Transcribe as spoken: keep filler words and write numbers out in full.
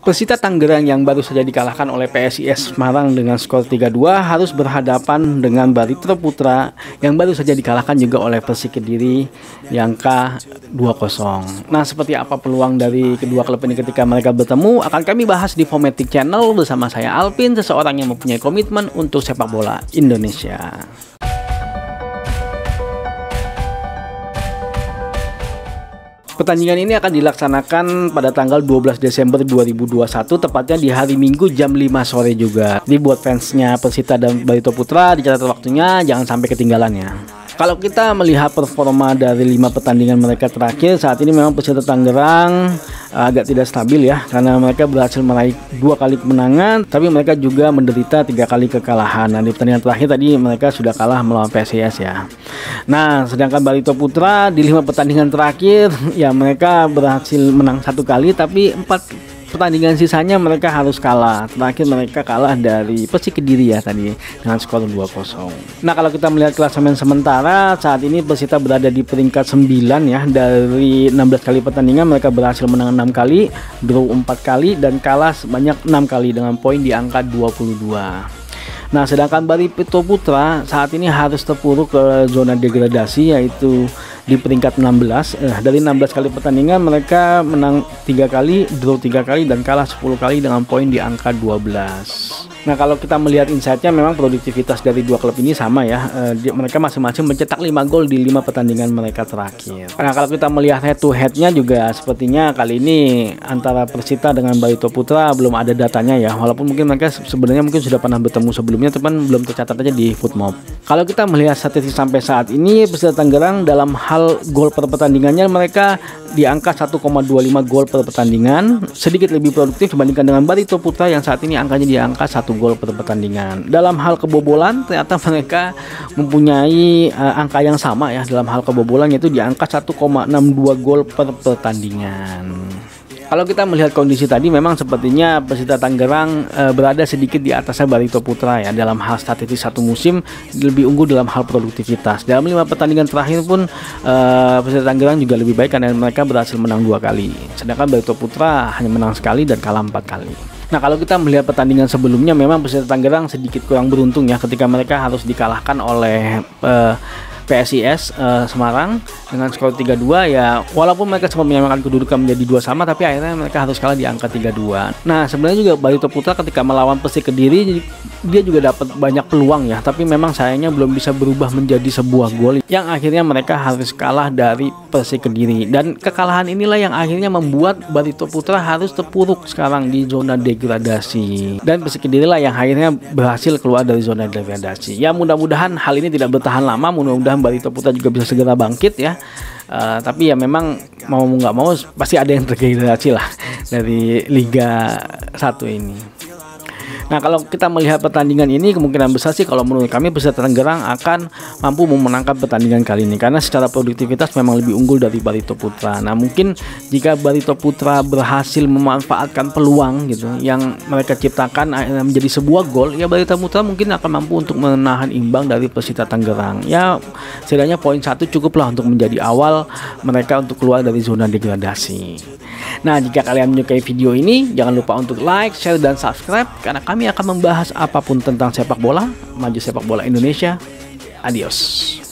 Persita Tangerang yang baru saja dikalahkan oleh P S I S Semarang dengan skor tiga dua harus berhadapan dengan Barito Putra yang baru saja dikalahkan juga oleh Persik Kediri di angka dua kosong. Nah, seperti apa peluang dari kedua klub ini ketika mereka bertemu akan kami bahas di Fometic Channel bersama saya Alvin, seseorang yang mempunyai komitmen untuk sepak bola Indonesia. Pertandingan ini akan dilaksanakan pada tanggal dua belas Desember dua ribu dua puluh satu, tepatnya di hari Minggu jam lima sore juga. Jadi buat fansnya Persita dan Barito Putra, dicatat waktunya, jangan sampai ketinggalan ya. Kalau kita melihat performa dari lima pertandingan mereka terakhir, saat ini memang Persita Tangerang agak tidak stabil ya, karena mereka berhasil meraih dua kali kemenangan, tapi mereka juga menderita tiga kali kekalahan. Nah, di pertandingan terakhir tadi mereka sudah kalah melawan P S I S ya. Nah, sedangkan Barito Putra di lima pertandingan terakhir ya mereka berhasil menang satu kali, tapi empat pertandingan sisanya mereka harus kalah. Terakhir mereka kalah dari Persik Kediri ya tadi dengan skor dua kosong. Nah, kalau kita melihat klasemen sementara, saat ini Persita berada di peringkat sembilan ya. Dari enam belas kali pertandingan mereka berhasil menang enam kali, draw empat kali, dan kalah sebanyak enam kali dengan poin di angka dua puluh dua. Nah, sedangkan Barito Putra saat ini harus terpuruk ke zona degradasi, yaitu di peringkat enam belas. Eh, dari enam belas kali pertandingan mereka menang tiga kali, draw tiga kali, dan kalah sepuluh kali dengan poin di angka dua belas. Nah, kalau kita melihat insight-nya, memang produktivitas dari dua klub ini sama ya. Eh, di, mereka masing-masing mencetak lima gol di lima pertandingan mereka terakhir. Nah, kalau kita melihat head to head-nya juga sepertinya kali ini antara Persita dengan Barito Putra belum ada datanya ya. Walaupun mungkin mereka sebenarnya mungkin sudah pernah bertemu sebelumnya, tapi belum tercatat aja di Footmob. Kalau kita melihat statistik sampai saat ini, Persita Tangerang dalam hal gol per pertandingannya mereka di angka satu koma dua lima gol per pertandingan, sedikit lebih produktif dibandingkan dengan Barito Putra yang saat ini angkanya di angka satu gol per pertandingan. Dalam hal kebobolan ternyata mereka mempunyai uh, angka yang sama ya. Dalam hal kebobolan yaitu di angka satu koma enam dua gol per pertandingan. Kalau kita melihat kondisi tadi, memang sepertinya Persita Tangerang e, berada sedikit di atasnya Barito Putra ya. Dalam hal statistik satu musim lebih unggul dalam hal produktivitas. Dalam lima pertandingan terakhir pun e, Persita Tangerang juga lebih baik karena mereka berhasil menang dua kali. Sedangkan Barito Putra hanya menang sekali dan kalah empat kali. Nah, kalau kita melihat pertandingan sebelumnya, memang Persita Tangerang sedikit kurang beruntung ya ketika mereka harus dikalahkan oleh e, P S I S uh, Semarang dengan skor tiga dua ya. Walaupun mereka sempat menyamakan kedudukan menjadi dua sama, tapi akhirnya mereka harus kalah di angka tiga dua. Nah, sebenarnya juga Barito Putra ketika melawan Persik Kediri dia juga dapat banyak peluang ya, tapi memang sayangnya belum bisa berubah menjadi sebuah gol yang akhirnya mereka harus kalah dari Persik Kediri. Dan kekalahan inilah yang akhirnya membuat Barito Putra harus terpuruk sekarang di zona degradasi. Dan Persik Kediri lah yang akhirnya berhasil keluar dari zona degradasi. Ya, mudah-mudahan hal ini tidak bertahan lama, mudah-mudahan Barito Putra juga bisa segera bangkit ya. Uh, tapi ya memang mau nggak mau pasti ada yang terdegradasi lah dari Liga satu ini. Nah, kalau kita melihat pertandingan ini, kemungkinan besar sih kalau menurut kami Persita Tangerang akan mampu memenangkan pertandingan kali ini karena secara produktivitas memang lebih unggul dari Barito Putra. Nah, mungkin jika Barito Putra berhasil memanfaatkan peluang gitu yang mereka ciptakan menjadi sebuah gol, ya Barito Putra mungkin akan mampu untuk menahan imbang dari Persita Tangerang. Ya, setidaknya poin satu cukuplah untuk menjadi awal mereka untuk keluar dari zona degradasi. Nah, jika kalian menyukai video ini, jangan lupa untuk like, share, dan subscribe karena kami akan membahas apapun tentang sepak bola, maju sepak bola Indonesia. Adios.